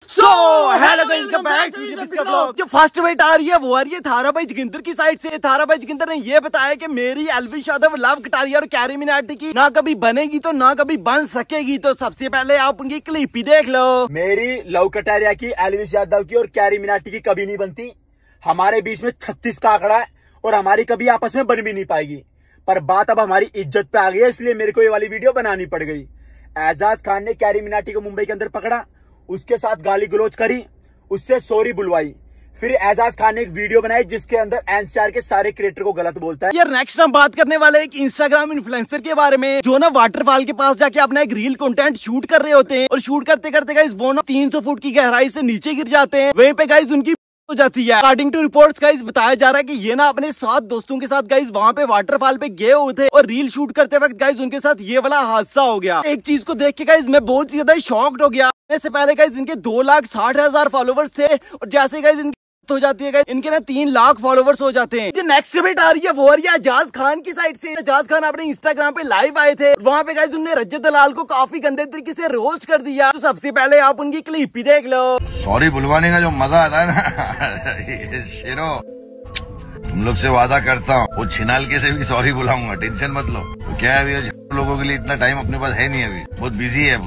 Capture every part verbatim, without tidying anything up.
So hello guys, welcome back to this blog. जो first wait आ रही है वो आ रही है थारा भाई जोगिंदर की साइड से। थारा भाई जोगिंदर ने ये बताया कि मेरी एल्विश यादव, लव कटारिया और कैरी मिनाटी की ना कभी बनेगी तो ना कभी बन सकेगी। तो सबसे पहले आप उनकी क्लिप ही देख लो। मेरी लव कटारिया की, एल्विश यादव की और कैरी मिनाटी की कभी नहीं बनती। हमारे बीच में छत्तीस का आंकड़ा है और हमारी कभी आपस में बन भी नहीं पाएगी। पर बात अब हमारी इज्जत पे आ गई है, इसलिए मेरे को ये वाली वीडियो बनानी पड़ गई। एजाज खान ने कैरी मिनाटी को मुंबई के अंदर पकड़ा, उसके साथ गाली गलौज करी, उससे सॉरी बुलवाई। फिर एजाज खान ने एक वीडियो बनाई जिसके अंदर एनसीआर के सारे क्रिएटर को गलत बोलता है। यार नेक्स्ट हम बात करने वाले एक इंस्टाग्राम इन्फ्लुएंसर के बारे में, जो ना वाटरफॉल के पास जाके अपना एक रील कंटेंट शूट कर रहे होते हैं और शूट करते करते गाइस वो ना तीन सौ फुट की गहराई से नीचे गिर जाते हैं। वहीं पे गाइस उनकी हो जाती है। अकॉर्डिंग टू रिपोर्ट्स गाइस बताया जा रहा है कि ये ना अपने सात दोस्तों के साथ गाइस वहाँ पे वाटरफॉल पे गए हुए थे और रील शूट करते वक्त गाइस उनके साथ ये वाला हादसा हो गया। एक चीज को देख के गाइस मैं बहुत ज्यादा शॉक्ड हो गया। इससे पहले गाइस इनके दो लाख साठ हजार फॉलोवर्स थे और जैसे गाइस इनकी हो जाती है गाइस इनके ना तीन लाख फॉलोवर्स हो जाते हैं। जो नेक्स्ट अपडेट आ रही है वो आ रही है एजाज खान की साइड से। एजाज खान अपने इंस्टाग्राम पे लाइव आए थे, वहाँ पे गाइस उन्होंने रजत दलाल को काफी गंदे तरीके से रोस्ट कर दिया। तो सबसे पहले आप उनकी क्लिप ही देख लो। सॉरी बुलवाने का जो मजा आता है ना शेरो, तुम लोग से वादा करता हूँ वो छिनाल के से भी सॉरी बुलाऊंगा, टेंशन मत लो। तो क्या है अभी लोगों के लिए इतना टाइम अपने पास है नहीं, अभी बहुत बिजी है।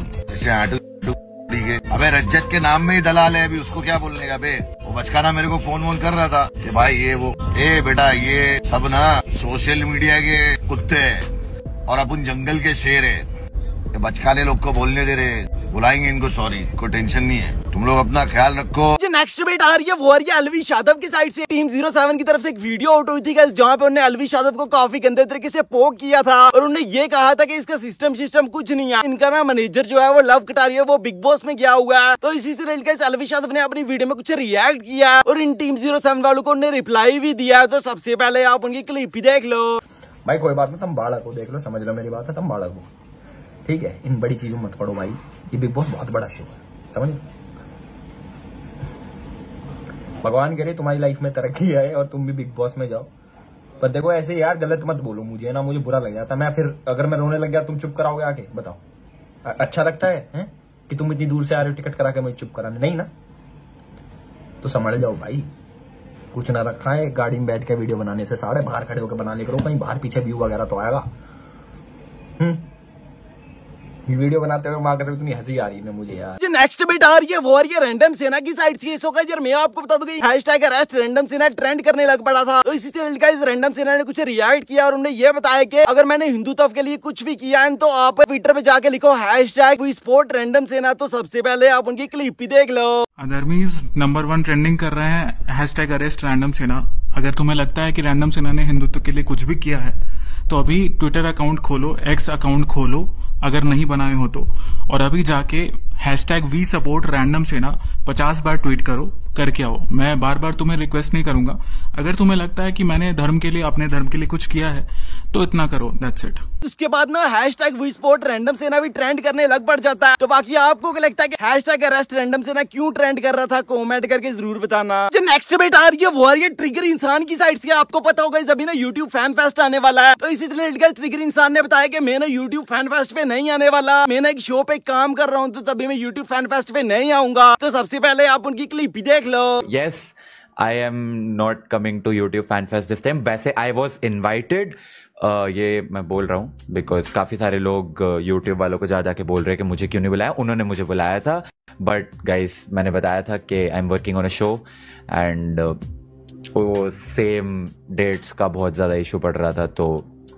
अबे रज्जत के नाम में ही दलाल है, अभी उसको क्या बोलने का बे। वो बचकाना मेरे को फोन वोन कर रहा था कि भाई ये वो, ए बेटा ये सब ना सोशल मीडिया के कुत्ते हैं और अपन जंगल के शेर है। ये बचकाने लोग को बोलने दे रहे, बुलाएंगे इनको सॉरी, कोई टेंशन नहीं है, तुम लोग अपना ख्याल रखो। जो नेक्स्ट अपडेट आ रही है वो आ रही है एल्विश यादव की साइड से। टीम जीरो सेवन की तरफ से एक वीडियो आउट हुई थी जहाँ पे उन्होंने एल्विश यादव को काफी गंदे तरीके से पोक किया था और उन्होंने ये कहा था कि इसका सिस्टम सिस्टम कुछ नहीं है। इनका ना मैनेजर जो है वो लव कटारिया वो बिग बॉस में गया हुआ है। तो इसी से रिलेटेड एल्विश यादव ने अपनी वीडियो में कुछ रिएक्ट किया और इन टीम जीरो सेवन वालों को उन्होंने रिप्लाई भी दिया। तो सबसे पहले आप उनकी क्लिप ही देख लो। भाई कोई बात नहीं, तुम बालक हो, देख लो, समझ लो मेरी बात है, तुम बालक हो, ठीक है। इन बड़ी चीजों मत पड़ो भाई, ये बिग बॉस बहुत बड़ा शो है, समझ। भगवान करे तुम्हारी लाइफ में तरक्की आए और तुम भी बिग बॉस में जाओ। पर देखो ऐसे यार गलत मत बोलो मुझे ना, मुझे बुरा लग जाता। मैं फिर अगर मैं रोने लग गया तुम चुप कराओगे आके, बताओ अच्छा लगता है, है? कि तुम इतनी दूर से आ रहे हो टिकट करा के मुझे चुप कराने, नहीं ना? तो समझ जाओ भाई, कुछ ना रखा है गाड़ी में बैठ के वीडियो बनाने से, साढ़े बाहर खड़े होकर बना ले करो, कहीं बाहर पीछे व्यू वगैरह तो आएगा। हम्म वीडियो बनाते हुए माँ कसम इतनी हंसी आ रही है मुझे यार। जो नेक्स्ट अपडेट आ रही है वो आ रही है रैंडम सेना की साइड से। सो गाइस यार मैं आपको बता दूं कि hashtag arrest random Sena trend करने लग पड़ा था। तो इसी से गाइस रैंडम सेना ने कुछ रिएक्ट किया और उन्होंने ये बताया कि अगर मैंने हिंदुत्व के लिए कुछ भी किया है तो आप ट्विटर पे जाके लिखो हैशटैग वी सपोर्ट रैंडम सेना। तो सबसे पहले आप उनकी क्लिप ही देख लो। अदरमीज नंबर वन ट्रेंडिंग कर रहे हैं हैशटैग अरेस्ट रैंडम सेना। अगर तुम्हें लगता है कि रैंडम सेना ने हिंदुत्व के लिए कुछ भी किया है तो अभी ट्विटर अकाउंट खोलो, एक्स अकाउंट खोलो अगर नहीं बनाए हो तो, और अभी जाके हैशटैग वी सपोर्ट रैंडम सेना पचास बार ट्वीट करो, करके आओ। मैं बार बार तुम्हें रिक्वेस्ट नहीं करूंगा। अगर तुम्हें लगता है कि मैंने धर्म के लिए, अपने धर्म के लिए कुछ किया है तो इतना करो, दैट्स इट। उसके बाद ना हैशटैग वी सपोर्ट रैंडम सेना भी ट्रेंड करने लग पड़ जाता है। तो बाकी आपको क्या लगता है कि हैशटैग अरेस्ट रैंडम सेना क्यों ट्रेंड कर रहा था, कमेंट करके जरूर बताना। जो नेक्स्ट अपडेट आ रही है वो आ रही है ट्रिगर इंसान की साइड से। आपको पता होगा अभी ना यूट्यूब फैन फेस्ट आने वाला है। तो इसी तरह ट्रिगर इंसान ने बताया कि मैं ना यूट्यूब फैन फेस्ट पे नहीं आने वाला, मैं ना एक शो पे काम कर रहा हूँ तो तभी मैं यूट्यूब फैन फेस्ट पे नहीं आऊंगा। तो सबसे पहले आप उनकी क्लिप ही देख लो। Yes, I am not coming to YouTube Fan Fest this time. वैसे I was invited, uh, ये मैं बोल रहा हूँ बिकॉज काफ़ी सारे लोग uh, YouTube वालों को जा जाके बोल रहे हैं कि मुझे क्यों नहीं बुलाया। उन्होंने मुझे बुलाया था, बट गाइस मैंने बताया था कि I am working on a show and वो सेम डेट्स का बहुत ज़्यादा इशू पड़ रहा था, तो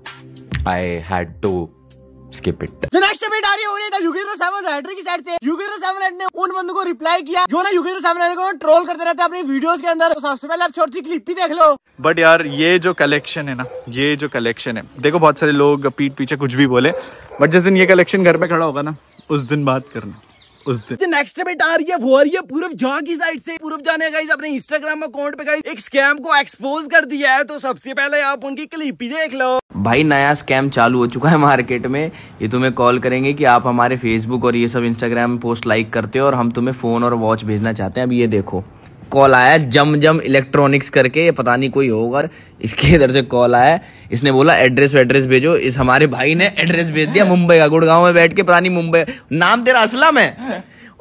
I had to skip it. जो नेक्स्ट अपडेट आ रही है वो है युगेंद्र सेवन राइडर की साइड से। युगेंद्र सेवन ने उन बंदों को रिप्लाई किया जो ना युगेंद्र सेवन को ट्रोल करते रहते हैं अपनी वीडियोस के अंदर। तो सबसे पहले आप छोटी सी क्लिप ही देख लो। बट यार ये जो कलेक्शन है ना, ये जो कलेक्शन है, देखो बहुत सारे लोग पीठ पीछे कुछ भी बोले, बट जिस दिन ये कलेक्शन घर पे खड़ा होगा ना उस दिन बात करना, उस दिन। नेक्स्ट अपडेट आ रही है वो आ रही है पूरब झा की साइड से। पूरब झा ने गाइस अपने इंस्टाग्राम अकाउंट पे गाइस एक स्कैम को एक्सपोज कर दिया है। तो सबसे पहले आप उनकी क्लिप ही देख लो। भाई नया स्कैम चालू हो चुका है मार्केट में। ये तुम्हें कॉल करेंगे कि आप हमारे फेसबुक और ये सब इंस्टाग्राम पोस्ट लाइक करते हो और हम तुम्हें फोन और वॉच भेजना चाहते हैं। अभी ये देखो कॉल आया जम जम इलेक्ट्रॉनिक्स करके, ये पता नहीं कोई होगा, इसके इधर से कॉल आया। इसने बोला एड्रेस वेड्रेस भेजो। इस हमारे भाई ने एड्रेस भेज दिया मुंबई का, गुड़गांव में बैठ के, पता नहीं मुंबई नाम तेरा असलम है,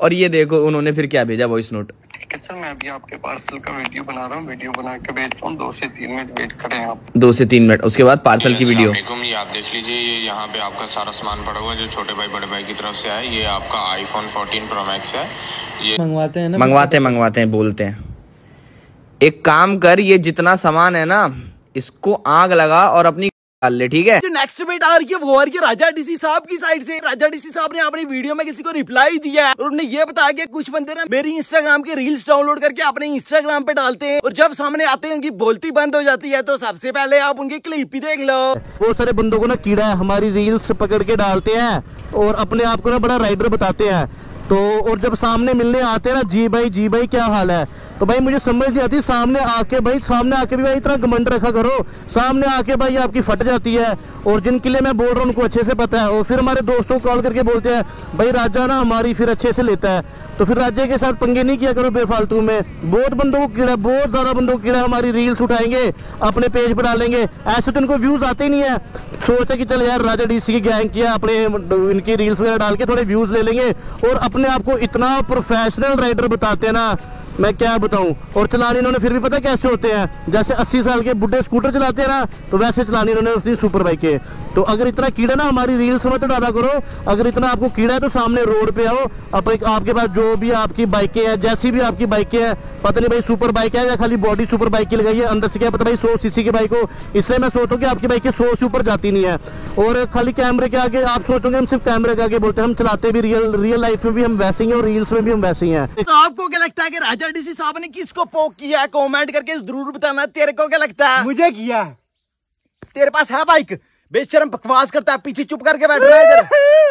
और ये देखो उन्होंने फिर क्या भेजा वॉइस नोट। ठीक है सर, मैं अभी आपके पार्सल का वीडियो बना रहा हूँ, वीडियो बना के भेज रहा हूँ, दो से तीन मिनट वेट करें आप। दो से तीन मिनट उसके बाद पार्सल की वीडियो। ये आप देख लीजिए, ये यहाँ पे आपका सारा सामान पड़ा हुआ है जो छोटे भाई बड़े भाई की तरफ से आया। ये आपका आईफोन फोर्टीन प्रो मैक्स है। ये मंगवाते हैं ना, मंगवाते हैं मंगवाते हैं बोलते हैं। एक काम कर, ये जितना सामान है ना इसको आग लगा और अपनी डाल ले, ठीक है। जो नेक्स्ट अपडेट आ रही है वो आ रही है राजा डीसी साहब की साइड से। राजा डीसी साहब ने अपनी वीडियो में किसी को रिप्लाई दिया है और उन्होंने ये बताया कि कुछ बंदे ना मेरी इंस्टाग्राम की रील्स डाउनलोड करके अपने इंस्टाग्राम पे डालते हैं और जब सामने आते हैं उनकी बोलती बंद हो जाती है। तो सबसे पहले आप उनकी क्लिप ही देख लो। बहुत सारे बंदों को ना कीड़ा है, हमारी रील्स पकड़ के डालते हैं और अपने आप को ना बड़ा राइडर बताते हैं। तो और जब सामने मिलने आते हैं ना, जी भाई जी भाई क्या हाल है, तो भाई मुझे समझ नहीं आती। सामने आके भाई सामने आके भी भाई इतना घमंड रखा करो, सामने आके भाई आपकी फट जाती है। और जिनके लिए मैं बोल रहा हूँ उनको अच्छे से पता है। और फिर हमारे दोस्तों को कॉल करके बोलते हैं भाई राजा ना हमारी फिर अच्छे से लेता है। तो फिर राजा के साथ पंगे नहीं किया करो बेफालतू में। बहुत बंदों को कीड़ा, बहुत ज्यादा बंदों को कीड़ा, हमारी रील्स उठाएंगे अपने पेज पर डालेंगे, ऐसे तो इनको व्यूज आते ही नहीं है। सोचते कि चल यार राजा डीसी की गैंग किया, अपने इनकी रील्स वगैरह डाल के थोड़े व्यूज ले लेंगे। और अपने आप को इतना प्रोफेशनल राइडर बताते हैं ना, मैं क्या बताऊं। और चलाने इन्होंने फिर भी पता कैसे होते हैं, जैसे अस्सी साल के बुढ़े स्कूटर चलाते हैं ना, तो वैसे चलाने इन्होंने उसकी सुपर बाइक है। तो अगर इतना कीड़ा ना हमारी रील्स में तो डाला करो, अगर इतना आपको कीड़ा है तो सामने रोड पे आओ, अपने आपके पास जो भी आपकी बाइकें हैं, जैसी भी आपकी बाइकें हैं, पता नहीं भाई सुपर बाइक है या खाली बॉडी सुपर बाइक की लगाई है, अंदर से क्या पता भाई सौ सीसी की बाइक हो। इसलिए मैं सोचता हूँ कि आपकी बाइकें सौ से ऊपर जाती नहीं है। और खाली कैमरे के आगे आप सोचोगे हम सिर्फ कैमरे के आगे बोलते हैं, हम चलाते भी रियल रियल लाइफ में भी हम वैसे ही हैं और रील्स में भी हम वैसे ही हैं। तो आपको क्या लगता है कि राजा डीसी साहब ने किसको पोक किया है? कमेंट करके जरूर बताना। तेरे को क्या लगता है? मुझे किया। तेरे पास है बाइक? बेशरम बकवास करता है, पीछे चुप करके बैठ रहा है इधर।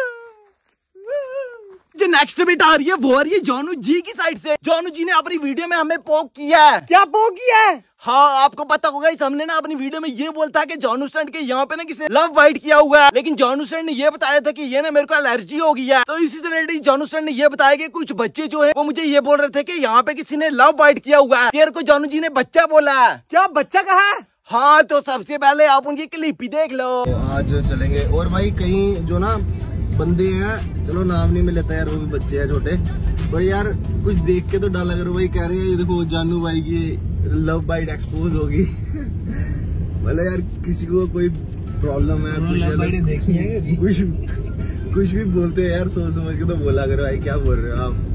जो नेक्स्ट बिट आ रही है वो आ रही है जानू जी की साइड से। जानू जी ने अपनी वीडियो में हमें पोक किया है। क्या पोक किया है? हाँ आपको पता होगा, इस हमने ना अपनी वीडियो में ये बोलता है कि जानू स्टैंड के यहाँ पे ना किसी लव बाइट किया हुआ है, लेकिन जानू स्टैंड ने ये बताया था कि ये ना मेरे को एलर्जी हो गई है। तो इसी तरह जानू स्टैंड ने ये बताया कि कुछ बच्चे जो है वो मुझे ये बोल रहे थे कि यहाँ पे किसी ने लव बाइट किया हुआ है। तेरे को जानू जी ने बच्चा बोला है। क्या बच्चा कहा है? हाँ तो सबसे पहले आप उनकी क्लिप ही देख लो। आज चलेंगे। और भाई कहीं जो ना बंदे हैं, चलो नाम नहीं मैं लेता यार, वो भी बच्चे हैं छोटे, पर यार कुछ देख के तो डाला करो भाई। कह रहे हैं ये देखो जानू भाई की लव बाइट एक्सपोज होगी। मतलब यार किसी को कोई प्रॉब्लम है, कुछ देखी है, कुछ कुछ भी बोलते हैं यार, सोच समझ के तो बोला करो भाई। क्या बोल रहे हो आप?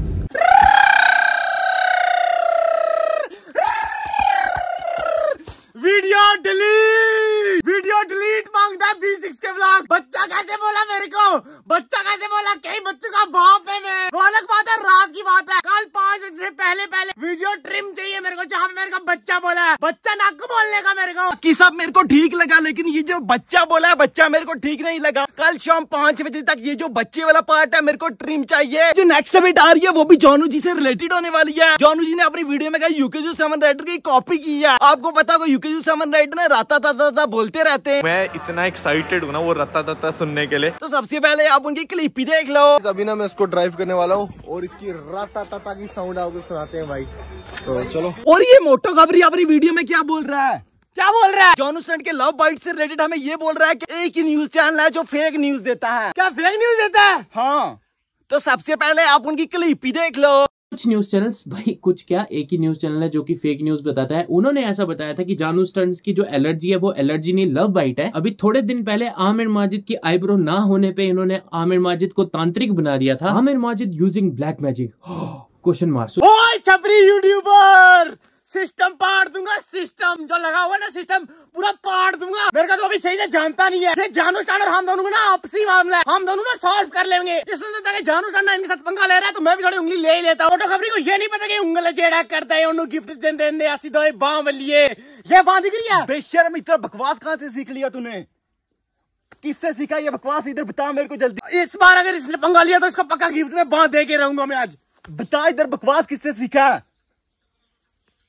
वीडियो डिलीट, वीडियो डिलीट मांगता है बी सिक्स के ब्लॉग। बच्चा कैसे बोला मेरे को? बच्चा कैसे बोला? कई बच्चों का बाप है मैं। वो अलग बात है, रात की बात है। कल पाँच बजे से पहले पहले वीडियो ट्रिम चाहिए मेरे को, जहाँ मेरे को बच्चा बोला है। बच्चा नाक को बोलने का मेरे को कि सब मेरे को ठीक लगा, लेकिन ये जो बच्चा बोला है बच्चा मेरे को ठीक नहीं लगा। कल शाम पाँच बजे तक ये जो बच्चे वाला पार्ट है मेरे को ट्रिम चाहिए। जो नेक्स्ट अपडेट आ रही है वो भी जानू जी से रिलेटेड होने वाली है। जानू जी ने अपनी वीडियो में कहा यूकेजू सेवन राइडर की कॉपी की है। आपको पता होगा यूकेजू सेवन राइडर ना राता ता बोलते रहते हैं। मैं इतना एक्साइटेड हूँ ना वो रत्ता तत्ता सुनने के लिए। तो सबसे पहले आप उनकी क्लिप ही देख लो। अभी ना मैं इसको ड्राइव करने वाला हूँ और इसकी राता ता की साउंड आपको सुनाते हैं भाई। तो चलो। और ये मोटो खबरी अपनी वीडियो में क्या बोल रहा है? क्या बोल रहा है? जानू स्टैंड के लव बाइट से रिलेटेड हमें ये बोल रहा है कि एक ही न्यूज चैनल है जो फेक न्यूज देता है। क्या फेक न्यूज देता है? हाँ तो सबसे पहले आप उनकी क्लिप ही देख लो। कुछ न्यूज चैनल्स, भाई कुछ क्या, एक ही न्यूज चैनल है जो कि फेक न्यूज बताता है। उन्होंने ऐसा बताया था कि जानू स्टंट्स की जो एलर्जी है वो एलर्जी नहीं लव बाइट है। अभी थोड़े दिन पहले आमिर माजिद की आईब्रो ना होने पे इन्होंने आमिर माजिद को तांत्रिक बना दिया था। Aamir Majid using black magic question mark. ओए छपरी यूट्यूबर, सिस्टम पाड़ दूंगा। सिस्टम जो लगा हुआ ना, सिस्टम पूरा पाड़ दूंगा। मेरे का तो अभी सही से जानता नहीं है। ये जानू स्टैंड और हम दोनों को ना आपसी मामला है, हम दोनों ना सॉल्व कर लेंगे। इससे सोचा कि जानू स्टैंड इनके साथ पंगा ले रहा है तो मैं भी थोड़ी उंगली ले ही लेता हूँ। फोटो खबरी को ये नहीं पता कि उंगली जेड़ा करता है, उन्होंने गिफ्ट देने दे ऐसी दो बांध लिए। ये बांध दिख रही है? बेशर्म इतना बकवास कहाँ से सीख लिया तूने? किससे सीखा ये बकवास? इधर बता मेरे को जल्दी। इस बार अगर इसने पंगा लिया तो इसको पक्का गिफ्ट में बांध दे के रहूंगा मैं आज। बता इधर बकवास किससे सीखा?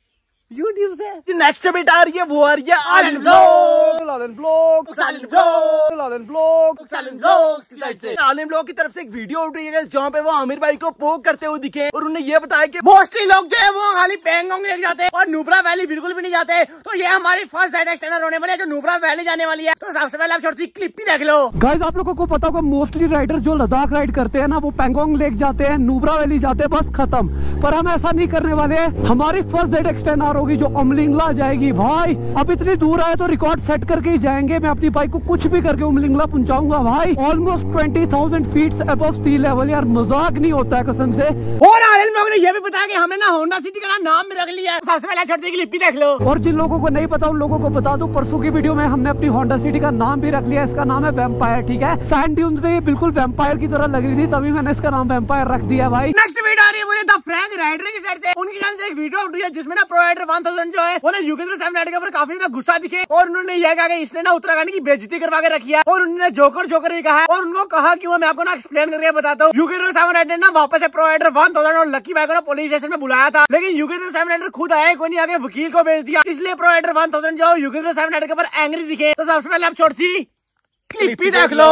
यूट्यूब से। नेक्स्ट बेट आ रही है वो आ रही है Alan blog, Alan blog, Alan blog, Alan blog, Alan blog की साइड से। आलन ब्लॉग की तरफ से एक वीडियो उठ रही है जहाँ पे वो आमिर भाई को पोक करते हुए दिखे और उन्हें ये बताया कि मोस्टली लोग जो है वो खाली पेंगोंग लेके जाते हैं और नुब्रा वैली बिल्कुल भी नहीं जाते। तो ये हमारी फर्स्ट साइड एक्सटेंडर होने वाली है जो नुब्रा वैली जाने वाली है। तो सबसे पहले आप छोटी क्लिप भी देख लो। गाइस आप लोगों को पता होगा मोस्टली राइडर जो लद्दाख राइड करते हैं ना वो पेंगोंग लेक जाते हैं, नुब्रा वैली जाते हैं, बस खत्म। पर हम ऐसा नहीं करने वाले हैं। हमारी फर्स्ट साइड एक्सटेंडर होगी जो उमलिंगला जाएगी। भाई अब इतनी दूर आए तो रिकॉर्ड सेट करके ही जाएंगे। मैं अपनी बाइक को कुछ भी करके उमलिंगला पहुंचाऊंगा भाई। Almost twenty thousand feet above sea level. यार मजाक नहीं होता है कसम से। और आलन ब्लॉग ने ये भी बताया कि हमने ना होंडा सिटी का नाम भी रख लिया है। सबसे पहले छोटी क्लिप भी देख लो। और जिन लोगों को नहीं पता उन लोगों को बता दूं, परसों की वीडियो में हमने अपनी होंडा सिटी का नाम भी रख लिया। इसका नाम है वैम्पायर। ठीक है, सैंड ड्यून्स में ये बिल्कुल वैम्पायर की तरह लग रही थी, तभी मैंने इसका नाम वैम्पायर रख दिया भाई। नेक्स्ट वीडियो आ रही है वो द फ्रैंक राइडर की साइड से। उनकी चैनल से एक वीडियो उठ रही है जिसमें ना प्रो राइडर वन थाउज़ेंड जो है वो यूकेंद्र सेवन राइडर के ऊपर काफी ज्यादा गुस्सा दिखे और उन्होंने यह कहा कि इसने ना उत्तराखंड की बेइज्जती करवा के रखी है और उन्होंने जोकर जोकर भी कहा है और उनको कहा कि वो मैं आपको ना एक्सप्लेन करके बताता हूँ। यूकेंद्र सेवन राइडर ने ना वापस से प्रो राइडर वन थाउज़ेंड और लकी भाई को ना पुलिस स्टेशन में बुलाया था, लेकिन यूकेंद्र सेवन राइडर खुद आया कोई नहीं, आगे वकील को भेज दिया। इसलिए प्रो राइडर वन थाउज़ेंड जो यूकेंद्र सेवन राइडर के ऊपर एंग्री दिखे। तो सबसे पहले आप छोटी सी क्लिप ही देख लो।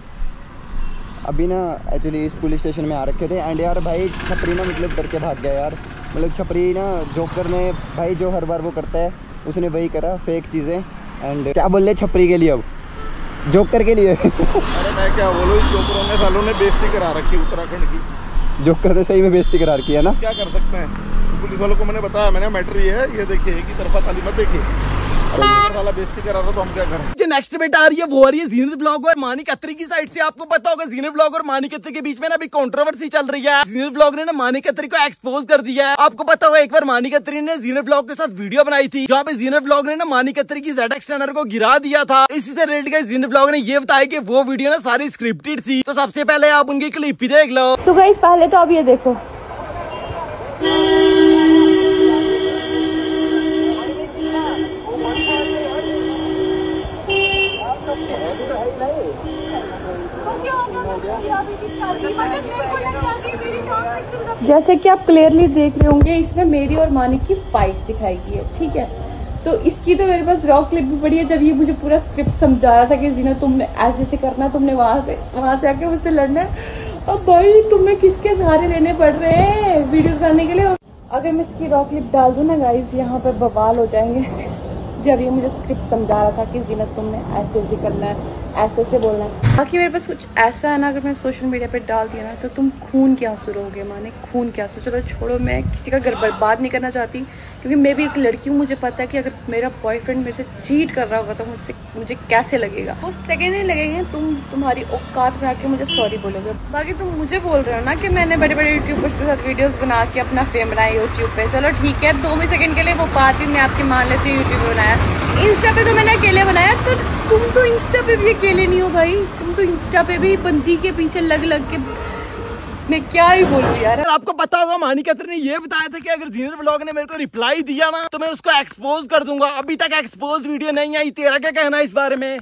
अभी ना एक्चुअली इस पुलिस स्टेशन में आ रखे थे एंड यार भाई छपरी ना मतलब डर के भाग गया यार। मतलब छपरी ना जोकर ने भाई जो हर बार वो करता है उसने वही करा, फेक चीज़ें। एंड क्या बोल रहे छपरी के लिए, अब जोकर के लिए अरे मैं क्या बोलूँ, इस जोकरों ने सालों ने बेइज्जती करा रखी उत्तराखंड की। जोकर ने सही में बेइज्जती करा रखी है ना। क्या कर सकते हैं, पुलिस वालों को मैंने बताया, मैंने मैटर ये है, ये देखिए एक ही तरफा खाली मत देखिए। वाला बेइज्जती करा रहा तो हम क्या करें। जो नेक्स्ट बेट आ रही है वो आ रही है जीनत ब्लॉग और मानिक अत्री की साइड से। आपको पता होगा जीनत ब्लॉग और मानिक अत्री के बीच में ना अभी कंट्रोवर्सी चल रही है। जीनत ब्लॉग ने ना मानिक अत्री को एक्सपोज कर दिया है। आपको पता होगा एक बार मानिक अत्री ने जीनत ब्लॉग के साथ वीडियो बनाई थी जहाँ पे जीनत ब्लॉग ने ना मानिक अत्री की जेड एक्सटेंडर को गिरा दिया था। इसी से रिलेटेड गाइस जीनत ब्लॉग ने ये बताया कि वो वीडियो ना सारी स्क्रिप्टेड थी। तो सबसे पहले आप उनकी क्लिप ही देख लो। सो गाइस पहले तो आप ये देखो, जैसे कि आप क्लियरली देख रहे होंगे इसमें मेरी और मानिक की फाइट दिखाई गई है। ठीक है, तो इसकी तो मेरे पास रॉ क्लिप भी पड़ी है जब ये मुझे पूरा स्क्रिप्ट समझा रहा था कि जीना तुमने ऐसे ऐसे करना है, तुमने वहां से वहां से आके मुझसे लड़ना है। अब भाई तुम्हें किसके सहारे लेने पड़ रहे हैं वीडियोस करने के लिए। अगर मैं इसकी रॉ क्लिप डाल दूं ना गाइस यहाँ पे बवाल हो जाएंगे। जब ये मुझे स्क्रिप्ट समझा रहा था कि जीनत तुमने ऐसे ऐसे करना है, ऐसे ऐसे बोलना है। बाकी मेरे पास कुछ ऐसा है ना, अगर मैं सोशल मीडिया पे डाल दिया ना तो तुम खून के आंसू रोगे, माने खून के आंसू। चलो छोड़ो, मैं किसी का घर बर्बाद नहीं करना चाहती क्योंकि मैं भी एक लड़की हूँ। मुझे पता है कि अगर मेरा बॉयफ्रेंड मेरे से चीट कर रहा होगा तो मुझसे मुझे कैसे लगेगा। वो सेकेंड नहीं लगेंगे, तुम तुम्हारी औकात में आके मुझे सॉरी बोलोगे। बाकी तुम मुझे बोल रहे हो ना कि मैंने बड़े बड़े यूट्यूबर्स के साथ वीडियोस बना के अपना फेम बनाया यूट्यूब पे। चलो ठीक है, दो भी सेकंड के लिए वो बात भी मैं आपकी मान लेती हूँ। यूट्यूब पे बनाया, इंस्टा पे तो मैंने अकेले बनाया, तो तुम तो इंस्टा पे भी अकेले नहीं हो भाई। तुम तो इंस्टा पे भी बंदी के पीछे लग लग के, मैं क्या ही बोलूं यार। आपको पता होगा मानिक अत्री ने ये बताया था कि अगर जीनत ब्लॉग ने मेरे को रिप्लाई दिया ना तो मैं उसको एक्सपोज कर दूंगा। अभी तक एक्सपोज वीडियो नहीं आई, तेरा क्या कहना है इस बारे में?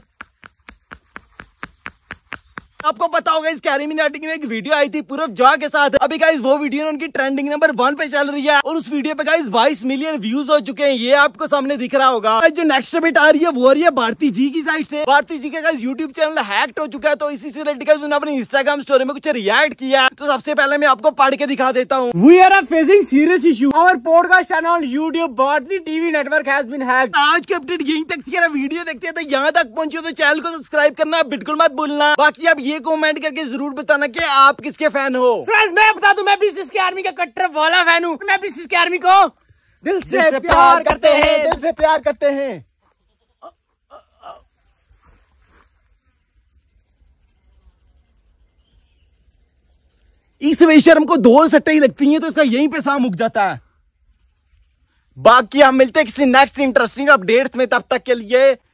आपको पता होगा इस कैरी मिनाटी की एक वीडियो आई थी पूरब जॉ के साथ। अभी गाइस वो वीडियो उनकी ट्रेंडिंग नंबर वन पे चल रही है और उस वीडियो पे गाइस बाईस मिलियन व्यूज हो चुके हैं। ये आपको सामने दिख रहा होगा। जो नेक्स्ट अपडेट आ रही है वो आ रही है भारती जी की साइड से। भारती जी का गाइस यूट्यूब चैनल हैक्ड हो चुका है, तो इसी से रिलेटेड गाइस उन्होंने अपनी इंस्टाग्राम स्टोरी में कुछ रिएक्ट किया। तो सबसे पहले मैं आपको पढ़ के दिखा देता हूँ। We are facing serious issue, our podcast channel on YouTube Bharti TV network has been hacked. आज की अपडेट यहीं तक थी। अगर वीडियो देखते हैं तो यहाँ तक पहुंचे तो चैनल को सब्सक्राइब करना बिल्कुल मत भूलना। बाकी आप ये कमेंट करके जरूर बताना कि आप किसके फैन हो। मैं बता दूं, मैं भी सीएसके आर्मी का कट्टर वाला फैन हूँ। मैं भी सीएसके आर्मी को दिल से, दिल से प्यार करते हैं, दिल से प्यार करते हैं। इस बेशर्म को दो सट्टे ही लगती हैं तो इसका यहीं पे शाम उग जाता है। बाकी हम मिलते हैं किसी नेक्स्ट इंटरेस्टिंग अपडेट्स में, तब तक के लिए